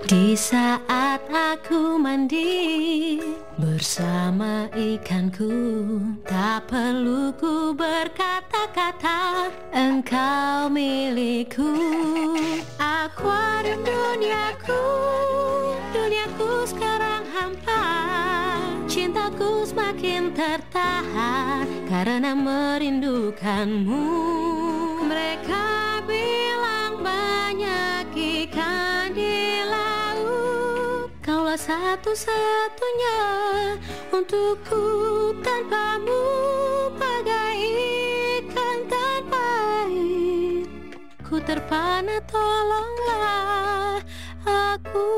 Di saat aku mandi bersama ikanku, tak perlu ku berkata-kata, engkau milikku. Akuarium duniaku, duniaku sekarang hampa. Cintaku semakin tertahan karena merindukanmu. Mereka bilang banyak ikan di laut, kaulah satu-satunya untukku. Tanpamu bagai ikan tanpa air, ku terpana, tolonglah aku.